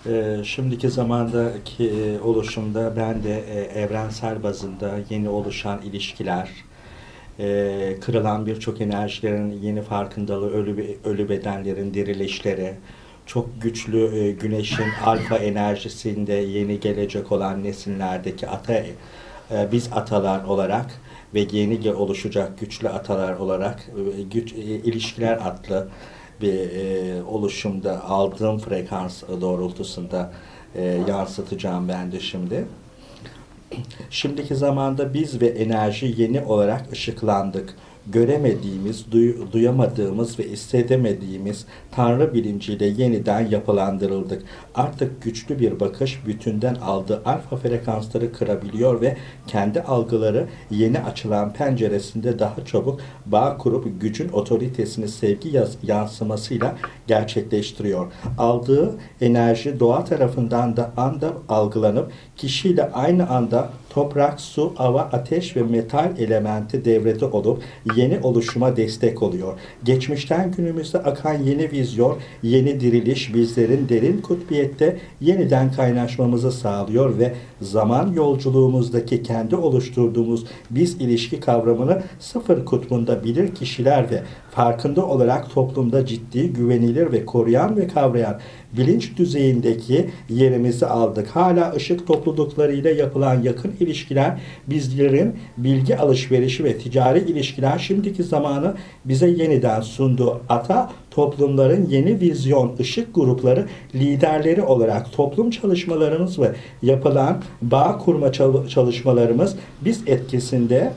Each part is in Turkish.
Şimdiki zamandaki oluşumda ben de evrensel bazında yeni oluşan ilişkiler, kırılan birçok enerjilerin yeni farkındalığı, ölü bedenlerin dirilişleri, çok güçlü güneşin alfa enerjisinde yeni gelecek olan nesillerdeki biz atalar olarak ve yeni oluşacak güçlü atalar olarak ilişkiler adlı bir oluşumda aldığım frekans doğrultusunda yansıtacağım ben de şimdi. Şimdiki zamanda biz ve enerji yeni olarak ışıklandık. Göremediğimiz, duyamadığımız ve hissedemediğimiz Tanrı bilinciyle yeniden yapılandırıldık. Artık güçlü bir bakış bütünden aldığı alfa frekansları kırabiliyor ve kendi algıları yeni açılan penceresinde daha çabuk bağ kurup gücün otoritesini sevgi yansımasıyla gerçekleştiriyor. Aldığı enerji doğa tarafından da anda algılanıp kişiyle aynı anda toprak, su, hava, ateş ve metal elementi devrede olup yeni oluşuma destek oluyor. Geçmişten günümüzde akan yeni vizyon, yeni diriliş bizlerin derin kutbiyette yeniden kaynaşmamızı sağlıyor ve zaman yolculuğumuzdaki kendi oluşturduğumuz biz ilişki kavramını sıfır kutbunda bilir kişiler ve farkında olarak toplumda ciddi, güvenilir ve koruyan ve kavrayan bilinç düzeyindeki yerimizi aldık. Hala ışık topluluklarıyla yapılan yakın ilişkiler, bizlerin bilgi alışverişi ve ticari ilişkiler şimdiki zamanı bize yeniden sundu. Toplumların yeni vizyon, ışık grupları liderleri olarak toplum çalışmalarımız ve yapılan bağ kurma çalışmalarımız biz etkisinde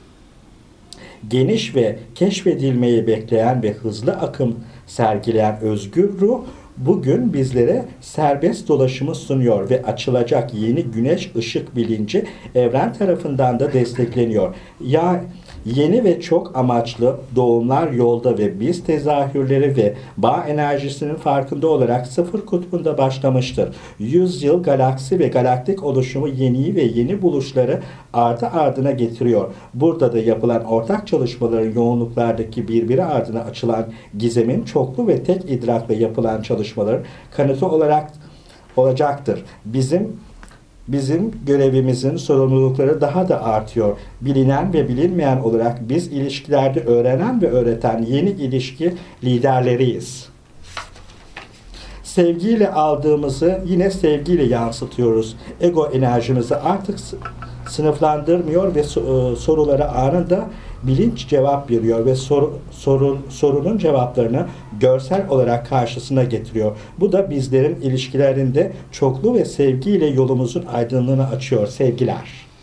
geniş ve keşfedilmeyi bekleyen ve hızlı akım sergileyen özgür ruh bugün bizlere serbest dolaşımı sunuyor ve açılacak yeni güneş ışık bilinci evren tarafından da destekleniyor. Yeni ve çok amaçlı doğumlar yolda ve biz tezahürleri ve bağ enerjisinin farkında olarak sıfır kutbunda başlamıştır. 100 yıl galaksi ve galaktik oluşumu yeniyi ve yeni buluşları ardı ardına getiriyor. Burada da yapılan ortak çalışmaların yoğunluklardaki birbiri ardına açılan gizemin çoklu ve tek idrakla yapılan çalışmaların kanıtı olarak olacaktır. Bizim görevimizin sorumlulukları daha da artıyor. Bilinen ve bilinmeyen olarak biz ilişkilerde öğrenen ve öğreten yeni ilişki liderleriyiz. Sevgiyle aldığımızı yine sevgiyle yansıtıyoruz. Ego enerjimizi artık sınıflandırmıyor ve sorulara anında bilinç cevap veriyor ve sorunun cevaplarını görsel olarak karşısına getiriyor. Bu da bizlerin ilişkilerinde çoklu ve sevgiyle yolumuzun aydınlığını açıyor. Sevgiler.